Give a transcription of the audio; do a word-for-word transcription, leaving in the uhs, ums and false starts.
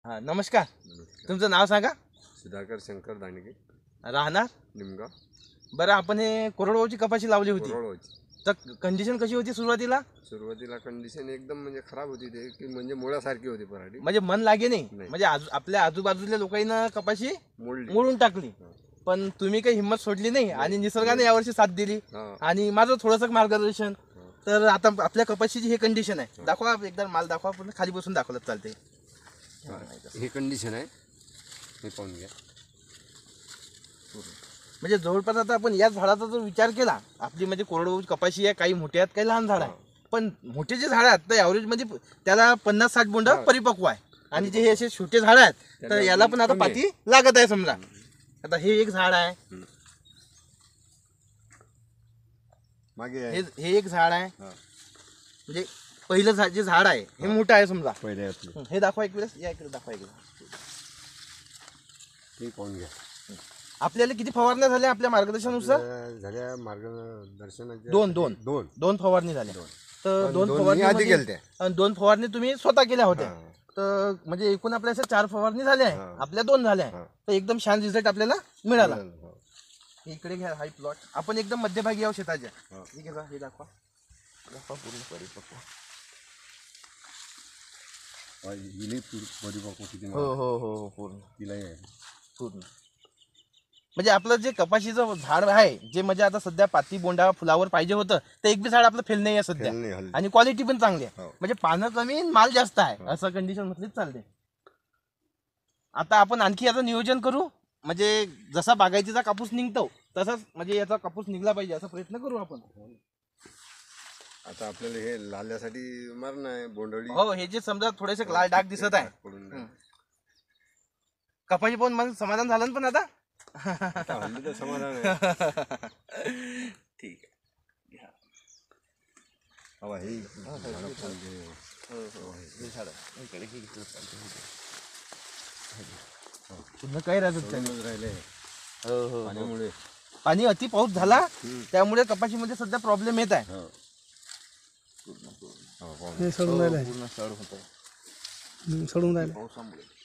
हा नमस्कार. नमस्कार. तुमचं नाव सांगा. सुधाकर शंकर दांडगे, राहणार. निमगाव. बरं आपण हे कोरडवाहूची कपाशी लावली होती कोरडवाहूची. तर कंडिशन कशी होती सुरुवातीला? सुरुवातीला कंडिशन एकदम म्हणजे खराब होती ते की म्हणजे मुळासारखी होती पराठी. म्हणजे मन लागे नाही, नाही. म्हणजे आजू आपल्या आजूबाजूच्या लोकांना कपाशी मोडली. मोडून टाकली, हा. पण तुम्ही काही हिंमत सोडली नाही आणि निसर्गाने यावर्षी साथ दिली हा. आणि माझं थोडंसं मार्गदर्शन. हा. तर आता आपल्या कपाशीची हे कंडिशन आहे. दाखवा एकदा माल दाखवा, पूर्ण खाली बसून दाखवलं चालते. हा. ही कंडिशन आहे, हे पाहून घ्या. म्हणजे जवळपास आता आपण याच झाडाचा जर विचार केला, आपली म्हणजे कोरडवाहू कपाशी आहे, काही मोठे आहेत काही लहान झाड आहे, पण मोठे जे झाड आहेत तर ॲव्हरेज मध्ये त्याला पन्नास साठ बोंड परिपक्व आहे आणि जे हे असे छोटे झाड आहेत तर याला पण आता पाती लागत आहे. समजा आता हे एक झाड आहे, मागे हे हे एक झाड आहे, म्हणजे पहिलं झाड जे झाड आहे हे मोठं आहे समजा. पहिले हे दाखवा एक वेळेस, या इकडे दाखवा एकदा. ते पाहून घ्या. आपल्याला किती फवारण्या झाल्या आपल्या मार्गदर्शनानुसार? झाल्या मार्गदर्शनाच्या दोन दोन दोन दोन फवारणी झाल्या. तर दोन दोन फवारणी आधी मध्ये- केलत्या. आणि दोन फवारणी तुम्ही स्वतः केल्या होत्या. हा. तर म्हणजे एकूण आपल्या अशा चार फवारणी झाल्या आहे, हा. आपल्या दोन झाल्या आहे. हा. तर एकदम छान रिझल्ट आपल्याला मिळाला. हा. इकडे घ्या हाय प्लॉट, आपण एकदम मध्यभागी आहोत शेताच्या. हा. हे घ्या, हे दाखवा दाखवा पूर्ण परिपक्व. हा, हिने पूर- परिपक्व किती हो हो हो हो पूर्ण तिला आहे. पूर्ण म्हणजे आपलं जे कपाशीचं झाड आहे, जे म्हणजे आता सध्या पाती बोंडा फुलावर पाहिजे होतं, ते एक बी झाड आपलं फेल नाही आहे सध्या. फेल नाही हल्ली. आणि क्वालिटी पण चांगली आहे. हो. म्हणजे पानं कमी माल जास्त आहे, हो. असं कंडिशन म्हटलीच चालते. आता आपण आणखी याचं नियोजन करू, म्हणजे जसा बागायतीचा कापूस निघतो तसाच म्हणजे याचा कापूस निघला पाहिजे असा प्रयत्न करू आपण. आता आपल्याला हे लाल्यासाठी मरण आहे बोंडळी. हो, हे जे समजा थोडेसे लाल डाग दिसत आहे, पडून हं. कपाशी पाहून मला समाधान झालं ना. पण आता आता हल्ली तर समाधान आहे. ठीक आहे, घ्या. हवा हे झाडं पाहून घे. हो हो हे झाड इकडे हे इकडे चालतं, हे घे. पुन्हा काय राहत सोडूनच राहिले हो हो पाण्यामुळे. पाणी अति पाऊस झाला त्यामुळे कपाशीमध्ये सध्या प्रॉब्लेम येत आहे. हो. पूर्ण पूर्ण हो, पाहून हे सोडून राहिलं पूर्ण सड होत आहे सोडून राहिलं पावसामुळे.